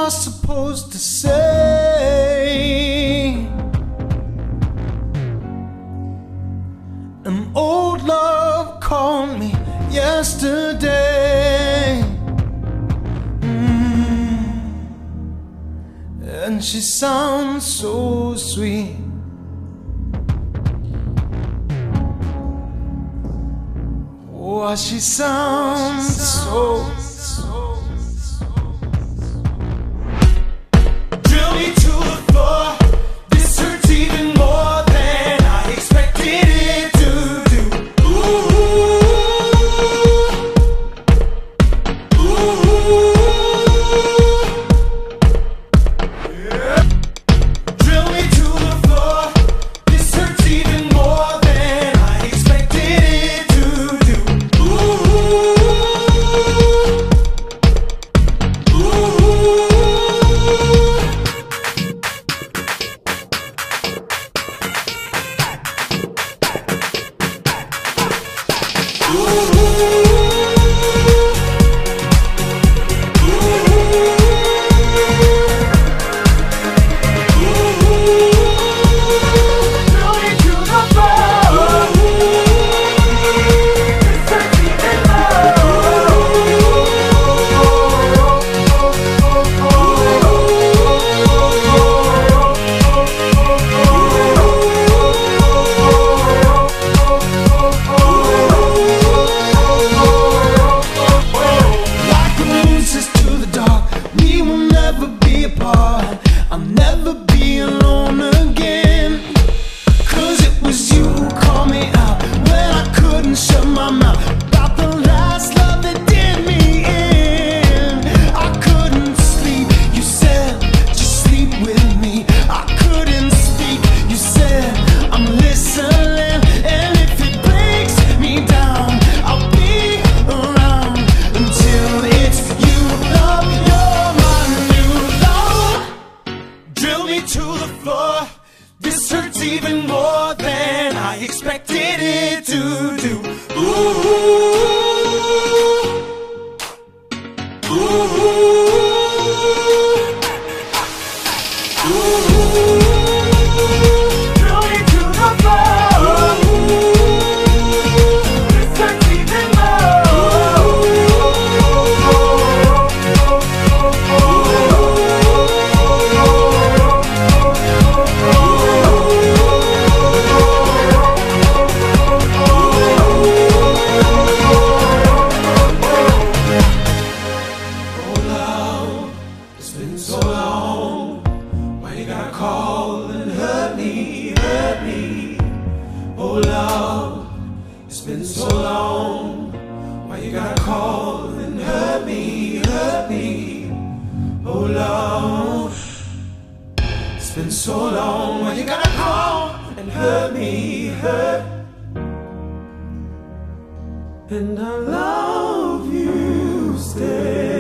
I supposed to say? An old love called me yesterday, and she sounds so sweet. Oh, she sounds so. Drill me to the floor. This hurts even more than I expected it to do. Ooh, ooh, yeah. Drill me to the floor. This hurts even more than I expected it to do. I'll never be alone again. 'Cause it was you who called me out when I couldn't shut my mouth about the last love that did me in. I couldn't sleep, you said, just sleep with me. I couldn't speak, you said, I'm listening. And if it breaks me down, I'll be around until it's you, love, you're my new love. Drill me to the floor. This hurts even more than I expected it to do. Ooh, ooh, ooh. Drill me to the floor. This hurts even so long, why you gotta call and hurt me, hurt me? Oh love, it's been so long, why you gotta call and hurt me, hurt me? Oh love, it's been so long, why you gotta call and hurt me, hurt? And I love you still.